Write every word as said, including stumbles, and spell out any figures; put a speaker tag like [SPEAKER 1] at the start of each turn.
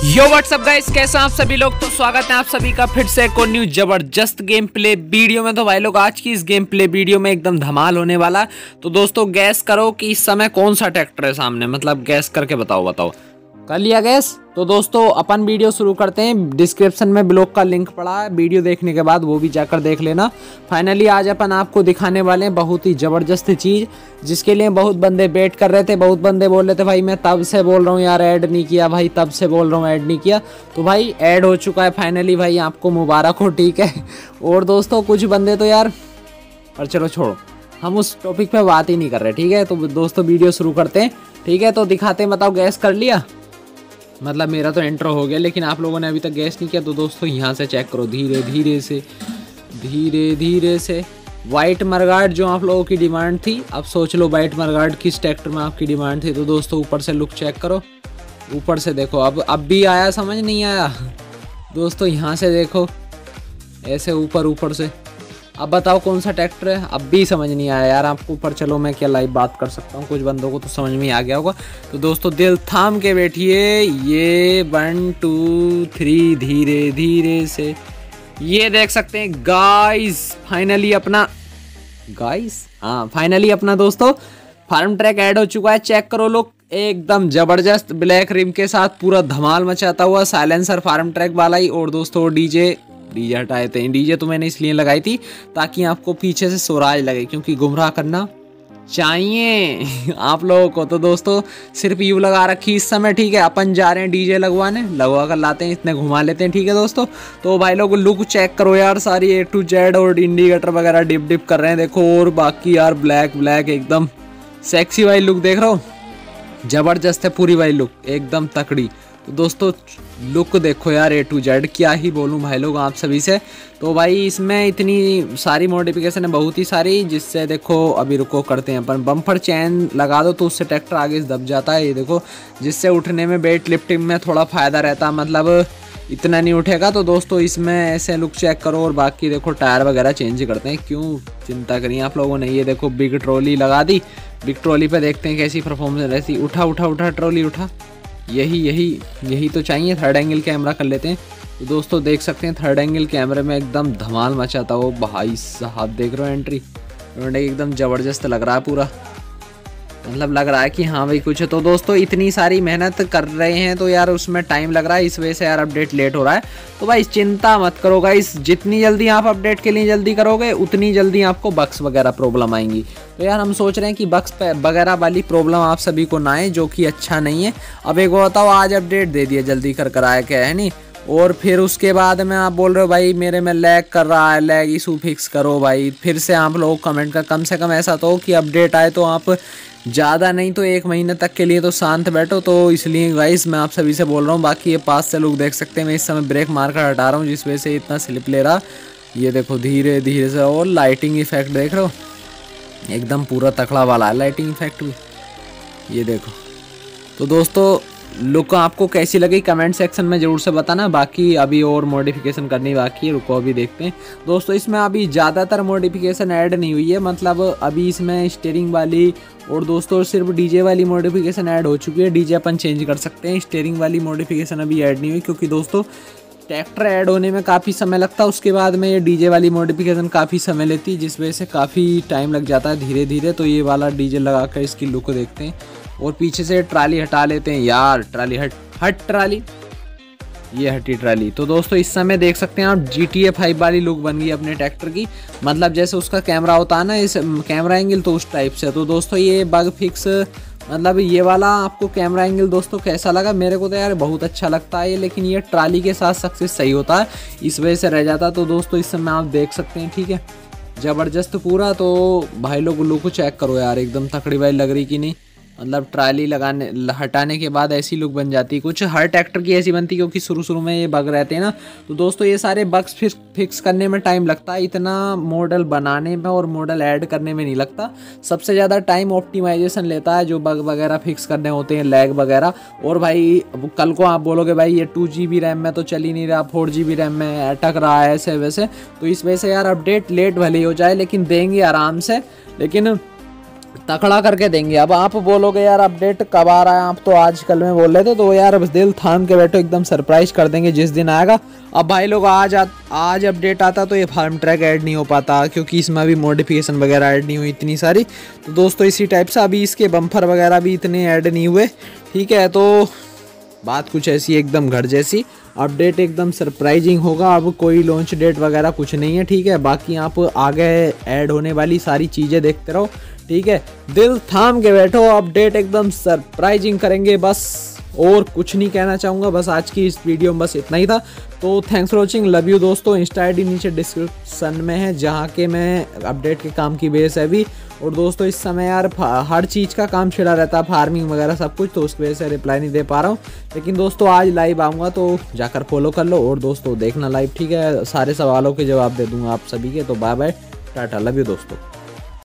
[SPEAKER 1] यो WhatsApp guys, कैसे हैं आप सभी लोग। तो स्वागत है आप सभी का फिर से एक और न्यू जबरदस्त गेम प्ले वीडियो में। तो भाई लोग आज की इस गेम प्ले वीडियो में एकदम धमाल होने वाला। तो दोस्तों गैस करो कि इस समय कौन सा ट्रैक्टर है सामने, मतलब गैस करके बताओ बताओ कर लिया गैस। तो दोस्तों अपन वीडियो शुरू करते हैं। डिस्क्रिप्शन में ब्लॉग का लिंक पड़ा है, वीडियो देखने के बाद वो भी जाकर देख लेना। फाइनली आज अपन आपको दिखाने वाले हैं बहुत ही ज़बरदस्त चीज़, जिसके लिए बहुत बंदे वेट कर रहे थे। बहुत बंदे बोल रहे थे भाई मैं तब से बोल रहा हूँ यार ऐड नहीं किया, भाई तब से बोल रहा हूँ ऐड नहीं किया। तो भाई ऐड हो चुका है फाइनली, भाई आपको मुबारक हो, ठीक है। और दोस्तों कुछ बंदे तो यार, पर चलो छोड़ो, हम उस टॉपिक पे बात ही नहीं कर रहे, ठीक है। तो दोस्तों वीडियो शुरू करते हैं, ठीक है। तो दिखाते हैं, बताओ गैस कर लिया। मतलब मेरा तो एंट्रो हो गया, लेकिन आप लोगों ने अभी तक गैस नहीं किया। तो दोस्तों यहाँ से चेक करो, धीरे धीरे से धीरे धीरे से वाइट मरगार्ड जो आप लोगों की डिमांड थी। अब सोच लो वाइट मरगार्ड किस ट्रैक्टर में आपकी डिमांड थी। तो दोस्तों ऊपर से लुक चेक करो, ऊपर से देखो। अब अब भी आया, समझ नहीं आया दोस्तों। यहाँ से देखो ऐसे ऊपर ऊपर से। अब बताओ कौन सा ट्रैक्टर है, अब भी समझ नहीं आया यार आपको। ऊपर चलो मैं क्या लाइव बात कर सकता हूँ, कुछ बंदों को तो समझ में आ गया होगा। तो दोस्तों दिल थाम के बैठिए, ये वन टू थ्री धीरे धीरे से ये देख सकते हैं गाइस। फाइनली अपना गाइस हाँ फाइनली अपना दोस्तों फार्म ट्रैक ऐड हो चुका है। चेक करो लोग, एकदम जबरदस्त ब्लैक रिम के साथ पूरा धमाल मचाता हुआ साइलेंसर फार्म ट्रैक वाला ही। और दोस्तों डीजे डीजे हटाए थे, डीजे तो मैंने इसलिए लगाई थी ताकि आपको पीछे से स्वराज लगे, क्योंकि गुमराह करना चाहिए आप लोगों को। तो दोस्तों सिर्फ यू लगा रखी इस समय, ठीक है। अपन जा रहे हैं डीजे लगवाने, लगवा कर लाते हैं, इतने घुमा लेते हैं, ठीक है दोस्तों। तो भाई लोग लुक चेक करो यार, सारी ए टू जेड और इंडिकेटर वगैरह डिप डिप कर रहे हैं देखो। और बाकी यार ब्लैक ब्लैक एकदम सेक्सी वाली लुक देख रहे हो, जबरदस्त है पूरी वाली लुक, एकदम तकड़ी। तो दोस्तों लुक देखो यार, ए टू जेड, क्या ही बोलूं भाई लोग आप सभी से। तो भाई इसमें इतनी सारी मॉडिफिकेशन है, बहुत ही सारी, जिससे देखो अभी रुको करते हैं अपन। बम्पर चैन लगा दो तो उससे ट्रैक्टर आगे से दब जाता है, ये देखो, जिससे उठने में वेट लिफ्टिंग में थोड़ा फ़ायदा रहता है, मतलब इतना नहीं उठेगा। तो दोस्तों इसमें ऐसे लुक चेक करो। और बाकी देखो टायर वगैरह चेंज करते हैं, क्यों चिंता करिए आप लोगों ने। ये देखो बिग ट्रॉली लगा दी, बिग ट्रॉली पे देखते हैं कैसी परफॉर्मेंस रहती। उठा उठा उठा ट्रॉली उठा, यही यही यही तो चाहिए। थर्ड एंगल कैमरा कर लेते हैं। तो दोस्तों देख सकते हैं थर्ड एंगल कैमरे में एकदम धमाल मचाता हो भाई साहब, देख रहे हो एंट्री एकदम ज़बरदस्त लग रहा है पूरा, मतलब लग रहा है कि हाँ भाई कुछ है। तो दोस्तों इतनी सारी मेहनत कर रहे हैं तो यार उसमें टाइम लग रहा है, इस वजह से यार अपडेट लेट हो रहा है। तो भाई चिंता मत करो गाइस, जितनी जल्दी आप अपडेट के लिए जल्दी करोगे उतनी जल्दी आपको बग्स वगैरह प्रॉब्लम आएंगी। तो यार हम सोच रहे हैं कि बग्स वगैरह वाली प्रॉब्लम आप सभी को ना आए, जो कि अच्छा नहीं है। अब एक बताओ, आज अपडेट दे दिया जल्दी कर कर आया क्या है नहीं, और फिर उसके बाद में आप बोल रहे हो भाई मेरे में लैग कर रहा है, लैग इशू फिक्स करो भाई। फिर से आप लोग कमेंट कर, कम से कम ऐसा तो हो कि अपडेट आए तो आप ज़्यादा नहीं तो एक महीने तक के लिए तो शांत बैठो। तो इसलिए गाइस मैं आप सभी से बोल रहा हूँ। बाकी ये पास से लोग देख सकते हैं, मैं इस समय ब्रेक मार कर हटा रहा हूँ, जिस वजह से इतना स्लिप ले रहा। ये देखो धीरे धीरे से, और लाइटिंग इफेक्ट देख रहे हो, एकदम पूरा तकड़ा वाला है लाइटिंग इफेक्ट भी, ये देखो। तो दोस्तों लुक आपको कैसी लगी कमेंट सेक्शन में ज़रूर से बताना। बाकी अभी और मॉडिफिकेशन करनी बाकी है, रुको अभी देखते हैं। दोस्तों इसमें अभी ज़्यादातर मॉडिफिकेशन ऐड नहीं हुई है, मतलब अभी इसमें स्टीयरिंग वाली और दोस्तों सिर्फ डीजे वाली मॉडिफिकेशन ऐड हो चुकी है। डीजे अपन चेंज कर सकते हैं, स्टीयरिंग वाली मॉडिफिकेशन अभी ऐड नहीं हुई, क्योंकि दोस्तों ट्रैक्टर ऐड होने में काफ़ी समय लगता है। उसके बाद में ये डीजे वाली मॉडिफिकेशन काफ़ी समय लेती है, जिस वजह से काफ़ी टाइम लग जाता है धीरे धीरे। तो ये वाला डीजे लगा कर इसकी लुक देखते हैं। और पीछे से ट्राली हटा लेते हैं यार, ट्राली हट हट ट्राली, ये हटी ट्राली। तो दोस्तों इस समय देख सकते हैं आप जी टी ए फाइव वाली लुक बन गई अपने ट्रैक्टर की, मतलब जैसे उसका कैमरा होता है ना, इस कैमरा एंगल, तो उस टाइप से। तो दोस्तों ये बग फिक्स, मतलब ये वाला आपको कैमरा एंगल दोस्तों कैसा लगा? मेरे को तो यार बहुत अच्छा लगता है ये, लेकिन ये ट्राली के साथ सक्सेस सही होता है, इस वजह से रह जाता। तो दोस्तों इस समय आप देख सकते हैं, ठीक है, ज़बरदस्त पूरा। तो भाई लोग लुक चेक करो यार, एकदम तकड़ी वाली लग रही कि नहीं, मतलब ट्राली लगाने हटाने के बाद ऐसी लुक बन जाती है। कुछ हर ट्रैक्टर की ऐसी बनती है, क्योंकि शुरू शुरू में ये बग रहते हैं ना। तो दोस्तों ये सारे बग्स फिक्स फिक्स करने में टाइम लगता है, इतना मॉडल बनाने में और मॉडल ऐड करने में नहीं लगता। सबसे ज़्यादा टाइम ऑप्टिमाइजेशन लेता है, जो बग वगैरह फिक्स करने होते हैं, लैग वगैरह। और भाई कल को आप बोलोगे भाई ये टू जी बी रैम में तो चल ही नहीं रहा, फोर जी बी रैम में अटक रहा है ऐसे वैसे। तो इस वजह से यार अपडेट लेट भले ही हो जाए, लेकिन देंगे आराम से। लेकिन तकड़ा करके देंगे। अब आप बोलोगे यार अपडेट कब आ रहा है, आप तो आजकल में बोल रहे थे, तो यार अब दिल थाम के बैठो, एकदम सरप्राइज कर देंगे जिस दिन आएगा। अब भाई लोग आज आ, आज अपडेट आता तो ये फार्म ट्रैक ऐड नहीं हो पाता, क्योंकि इसमें अभी मॉडिफिकेशन वगैरह ऐड नहीं हुई इतनी सारी। तो दोस्तों इसी टाइप से अभी इसके बम्फर वगैरह भी इतने ऐड नहीं हुए, ठीक है। तो बात कुछ ऐसी एकदम घर जैसी, अपडेट एकदम सरप्राइजिंग होगा। अब कोई लॉन्च डेट वगैरह कुछ नहीं है, ठीक है। बाकी आप आगे ऐड होने वाली सारी चीज़ें देखते रहो, ठीक है। दिल थाम के बैठो, अपडेट एकदम सरप्राइजिंग करेंगे बस, और कुछ नहीं कहना चाहूँगा। बस आज की इस वीडियो में बस इतना ही था। तो thanks for watching, love you दोस्तों। इंस्टा आई डी नीचे डिस्क्रिप्शन में है, जहाँ के मैं अपडेट के काम की बेस है अभी। और दोस्तों इस समय यार हर चीज़ का काम छिड़ा रहता है, फार्मिंग वगैरह सब कुछ, तो उस वजह से रिप्लाई नहीं दे पा रहा हूँ। लेकिन दोस्तों आज लाइव आऊँगा तो जाकर फॉलो कर लो, और दोस्तों देखना लाइव, ठीक है। सारे सवालों के जवाब दे दूँगा आप सभी के। तो bye bye, tata, love you दोस्तों।